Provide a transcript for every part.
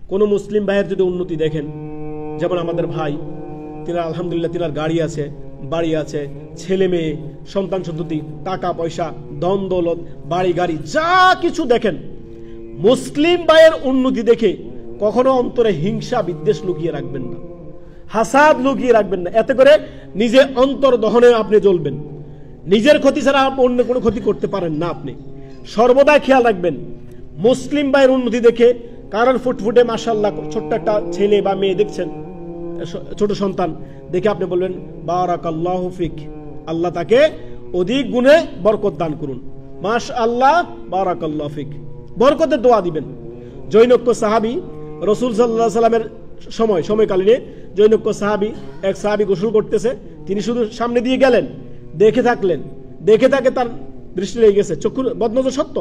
কোনো মুসলিম ভাইয়ের যদি উন্নতি দেখেন, যেমন আমাদের ভাই, তিনার আলহামদুলিল্লাহ তিনার গাড়ি আছে, বাড়ি আছে, ছেলে মেয়ে, সন্তান সন্ততি, টাকা পয়সা, ধন দৌলত, বাড়ি গাড়ি যা কিছু দেখেন, মুসলিম ভাইয়ের উন্নতি দেখে কখনো অন্তরে হিংসা বিদ্বেষ লুকিয়ে রাখবেন না, হাসাদ লুকিয়ে রাখবেন না। এতে করে নিজে অন্তর দহনে আপনি জ্বলবেন। নিজের ক্ষতি ছাড়া অন্য কোনো ক্ষতি করতে পারেন না। আপনি সর্বদা খেয়াল রাখবেন, মুসলিম ভাইয়ের উন্নতি দেখে কারোর ফুটফুটে মাশাআল্লাহ ছোট্ট একটা ছেলে বা মেয়ে দেখছেন, ছোট সন্তান দেখে আপনি বলবেন বারাকাল্লাহু ফিক, আল্লাহ তাকে অধিক গুণে বরকত দান করুন, মাশাআল্লাহ বারাকাল্লাহু ফিক, বরকতের দোয়া দিবেন। জৈনক্য সাহাবী রাসূল সাল্লাল্লাহু আলাইহি সাল্লামের সময়কালীনে জৈনক্য সাহাবী, এক সাহাবী গোসল করতেছে, তিনি শুধু সামনে দিয়ে গেলেন, দেখে থাকলেন, দেখে তাকে তার দৃষ্টি লেগে গেছে। চক্ষুর বদনজর সত্য,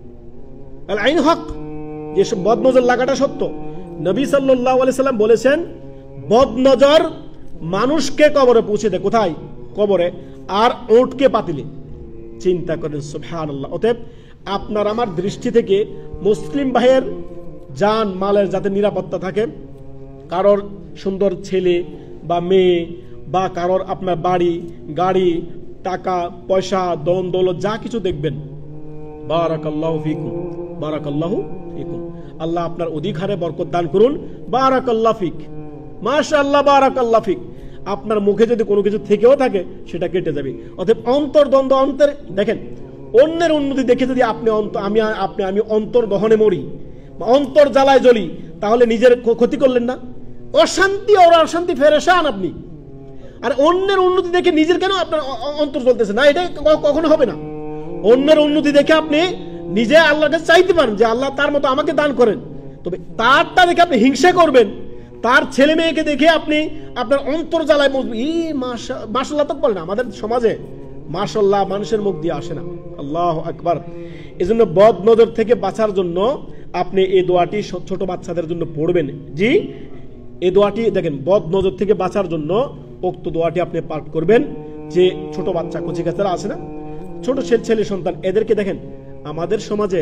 আল আইন হক, যে বদনজর লাগাটা সত্য। নবী সাল্লাল্লাহু আলাইহি সাল্লাম বলেছেন বদনজর মানুষকে কবরে পৌঁছে দেয়। কোথায়? কবরে। আর ওটকে পাতিলে। চিন্তা করেন, সুবহানাল্লাহ। অতএব আপনার আমার দৃষ্টি থেকে মুসলিম ভাইয়ের জান মালের যাতে নিরাপত্তা থাকে, কারোর সুন্দর ছেলে বা মেয়ে বা কারোর আপনার বাড়ি গাড়ি টাকা পয়সা ধন দৌলত যা কিছু দেখবেন, বারাকাল্লাহু ফিকুম, বারাকাল্লাহু ফিকুম, আল্লাহ আপনার অধিক হারে বরকত দান করুন, বারাকাল্লাহু ফিক, মাশাআল্লাহ বারাকাল্লাহু ফিক। আপনার মুখে যদি কোনো কিছু থেকেও থাকে সেটা কেটে যাবে। অতএব অন্তর্দ্বন্দ্ব অন্তর দেখেন, অন্যের উন্নতি দেখে যদি আপনি আমি অন্তর দহনে মরি, অন্তর জ্বালায় জ্বলি, তাহলে নিজের ক্ষতি করলেন না? অশান্তি আর অশান্তি ফেরেশান আপনি। আর অন্যের উন্নতি দেখে নিজের কেন আপনার অন্তর জ্বলতেছে না? এটা কখনো হবে না। অন্যের উন্নতি দেখে আপনি নিজে আল্লাহর কাছে চাইতে পারেন যে আল্লাহ তার মতো আমাকে দান করেন, তবে তারটা দেখে আপনি হিংসা করবেন, তার ছেলে মেয়েকে দেখে আপনি আপনার অন্তর জ্বালায় বলবেন মাশাআল্লাহ তো বলেন। আমাদের সমাজে মাশাআল্লাহ মানুষের মুখ দিয়ে আসে না। আল্লাহু আকবার। এজন্য বদ নজর থেকে বাঁচার জন্য আপনি এই দোয়াটি ছোট বাচ্চাদের জন্য পড়বেন। জি, এই দোয়াটি দেখেন, বদ নজর থেকে বাঁচার জন্য উক্ত দোয়াটি আপনি পাঠ করবেন। যে ছোট বাচ্চা কচিকাচারা আছে না, ছোট ছেলে সন্তান, এদেরকে দেখেন আমাদের সমাজে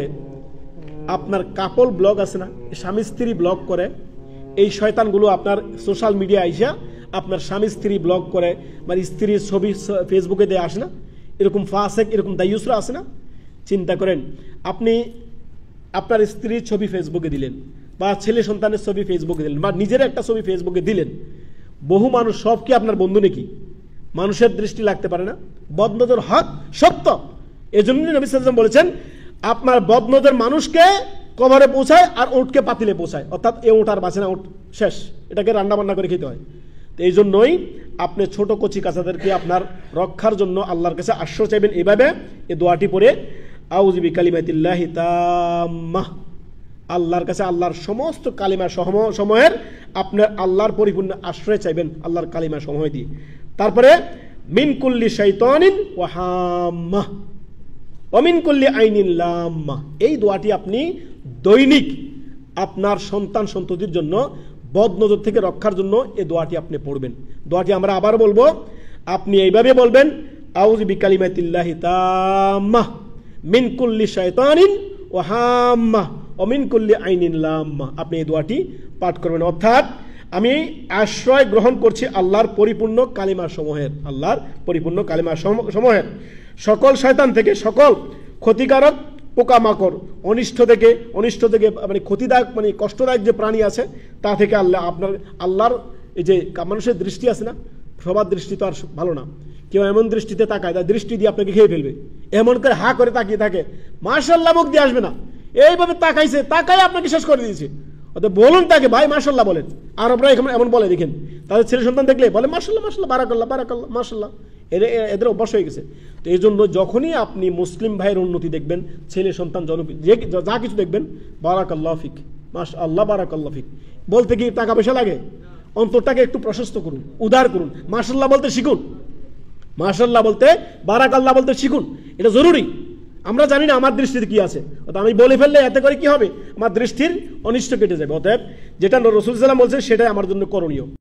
আপনার কাপল ব্লগ আছে না, স্বামী স্ত্রী ব্লগ করে, এই শয়তানগুলো আপনার সোশ্যাল মিডিয়া আইসা আপনার স্বামী স্ত্রী ব্লগ করে, মানে স্ত্রীর ছবি ফেসবুকে দিয়ে আসে না, এরকম ফাসেক এরকম দায়ুসরা আছে না। চিন্তা করেন, আপনি আপনার স্ত্রীর ছবি ফেসবুকে দিলেন বা ছেলে সন্তানের ছবি ফেসবুকে দিলেন বা নিজের একটা ছবি ফেসবুকে দিলেন, বহু মানুষ সব কি আপনার বন্ধু নাকি? মানুষের দৃষ্টি লাগতে পারে না। বদনজর হক সত্য। এজন্য নবী সাল্লাল্লাহু আলাইহি ওয়াসাল্লাম বলেছেন আপনার বদনজর মানুষকে কবরে পৌঁছায় আর উটকে পাতিলে পৌঁছায়, অর্থাৎ এ উট আর বাঁচে না, উট শেষ, এটাকে রান্না বান্না করে খেতে হয়। তো এই জন্যই আপনি ছোট কচি কাচাদেরকে আপনার রক্ষার জন্য আল্লাহর কাছে আশ্রয় চাইবেন এভাবে, এই দোয়াটি পড়ে আউযু বিকালিমাতিল্লাহি তাম্মাহ, আল্লাহর কাছে আল্লাহর সমস্ত কালিমা সমূহের আপনার আল্লাহর পরিপূর্ণ আশ্রয় চাইবেন, আল্লাহর কালিমা সমূহ দিয়ে। তারপরে মিন কুল্লি শাইতানিন ওয়া হাম্মাহ ওয়া মিন কুল্লি আইনিন লাম্মাহ, এই দোয়াটি আপনি দৈনিক আপনার সন্তান সন্ততির জন্য বদনজর থেকে রক্ষার জন্য এই দোয়াটি আপনি পড়বেন। দোয়াটি আমরা আবার বলবো, আপনি এইভাবে বলবেন আউযু বিকালিমাতিল্লাহি তাম্মাহ মিন কুল্লি শাইতানিন ওয়া হাম্মাহ ওয়া মিন কুল্লি আইনিন লাম্মাহ। আপনি এই দোয়াটি পাঠ করবেন, অর্থাৎ আমি আশ্রয় গ্রহণ করছি আল্লাহর পরিপূর্ণ কালিমা সমূহের, আল্লাহর পরিপূর্ণ কালিমা সমূহের, সকল শয়তান থেকে, সকল ক্ষতিকারক পোকামাকড়, অনিষ্ট থেকে মানে ক্ষতিদায়ক মানে কষ্টদায়ক যে প্রাণী আছে তা থেকে আল্লাহর এই যে মানুষের দৃষ্টি আছে না, সবার দৃষ্টি তো আর ভালো না। কেউ এমন দৃষ্টিতে তাকায়, তার দৃষ্টি দিয়ে আপনাকে খেয়ে ফেলবে, এমন করে হা করে তাকিয়ে থাকে, মাশাআল্লাহ মুখ দিয়ে আসবে না, এইভাবে তাকায় আপনাকে শেষ করে দিয়েছে। অর্থাৎ বলুন তাকে ভাই মাশাআল্লাহ বলেন। আরবরা এমন বলে, দেখেন তাদের ছেলে সন্তান দেখলে বলে মাশাআল্লাহ মাশাআল্লাহ বারাকাল্লাহ বারাকাল্লাহ মাশাআল্লাহ, এদের অভ্যাস হয়ে গেছে। তো এই জন্য যখনই আপনি মুসলিম ভাইয়ের উন্নতি দেখবেন, ছেলে সন্তান যা কিছু দেখবেন, বারাকাল্লাহু ফিক, মাশাআল্লাহ বারাকাল্লাহু ফিক বলতে কি টাকা পয়সা লাগে? অন্তরটাকে একটু প্রশস্ত করুন, উদার করুন, মাশাআল্লাহ বলতে শিখুন, মাশাআল্লাহ বলতে বারাকাল্লাহ বলতে শিখুন, এটা জরুরি। আমরা জানি না আমার দৃষ্টিতে কি আছে, আমি বলে ফেললে এতে করে কি হবে, আমার দৃষ্টির অনিষ্ট কেটে যাবে। অতএব যেটা রাসূল সাল্লাল্লাহু আলাইহি ওয়াসাল্লাম বলছেন সেটাই আমার জন্য করণীয়।